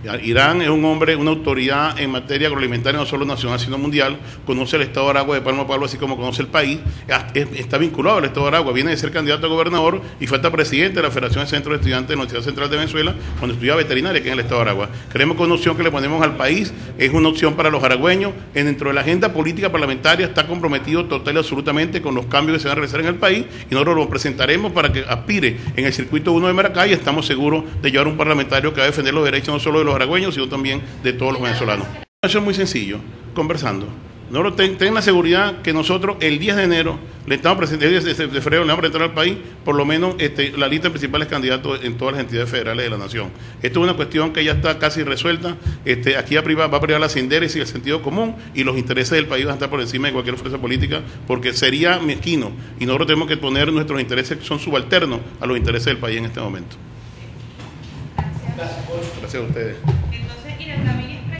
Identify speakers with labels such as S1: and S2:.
S1: Irán es un hombre, una autoridad en materia agroalimentaria no solo nacional sino mundial, conoce el estado de Aragua de Palmo a Palo así como conoce el país, está vinculado al estado de Aragua, viene de ser candidato a gobernador y fue hasta presidente de la Federación de Centros de Estudiantes de la Universidad Central de Venezuela cuando estudiaba veterinaria aquí en el estado de Aragua. Creemos que una opción que le ponemos al país es una opción para los aragüeños, dentro de la agenda política parlamentaria está comprometido total y absolutamente con los cambios que se van a realizar en el país y nosotros lo presentaremos para que aspire en el circuito 1 de Maracay y estamos seguros de llevar un parlamentario que va a defender los derechos no solo de los aragüeños, sino también de todos los venezolanos. Eso es muy sencillo, conversando. Nosotros ten la seguridad que nosotros el 10 de enero le estamos presentando, el 10 de febrero le vamos a presentar al país por lo menos la lista de principales candidatos en todas las entidades federales de la nación. Esto es una cuestión que ya está casi resuelta. Aquí va a privar la sindéresis y el sentido común y los intereses del país van a estar por encima de cualquier fuerza política porque sería mezquino y nosotros tenemos que poner nuestros intereses que son subalternos a los intereses del país en este momento. Gracias a ustedes.